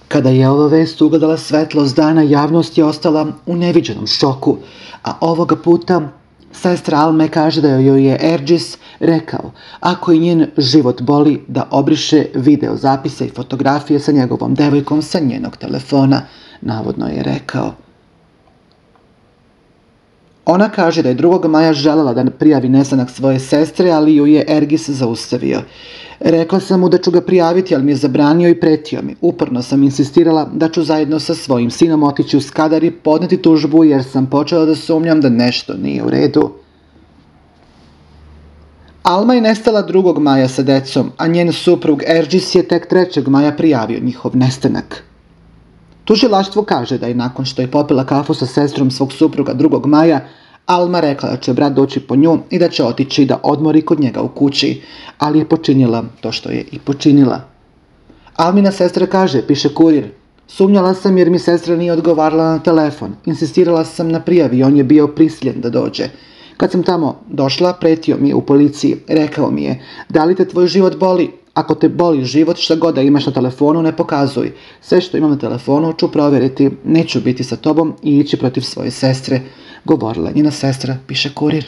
Kada je ova vest ugledala svetlost dana, javnost je ostala u neviđenom šoku, a ovoga puta sestra Alme kaže da joj je Erđis rekao, ako i njen život boli, da obriše video zapise i fotografije sa njegovom devojkom sa njenog telefona, navodno je rekao. Ona kaže da je 2. maja želela da prijavi nestanak svoje sestre, ali ju je Ergis zaustavio. Rekla sam mu da ću ga prijaviti, ali mi je zabranio i pretio mi. Uporno sam insistirala da ću zajedno sa svojim sinom otići u Skadar i podneti tužbu jer sam počela da sumnjam da nešto nije u redu. Alma je nestala 2. maja sa decom, a njen suprug Erđis je tek 3. maja prijavio njihov nestanak. Tužilaštvo kaže da je nakon što je popila kafu sa sestrom svog supruga 2. maja, Alma rekla da će brat doći po nju i da će otići da odmori kod njega u kući, ali je počinila to što je i počinila. Almina sestra kaže, piše Kurir, sumnjala sam jer mi sestra nije odgovarala na telefon, insistirala sam na prijavi i on je bio prisiljen da dođe. Kad sam tamo došla, pretio mi je u policiji, rekao mi je, da li te tvoj život boli? Ako te boli život, šta god da imaš na telefonu, ne pokazuj. Sve što imam na telefonu ću provjeriti, neću biti sa tobom i ići protiv svoje sestre, govorila njena sestra, piše Kurir.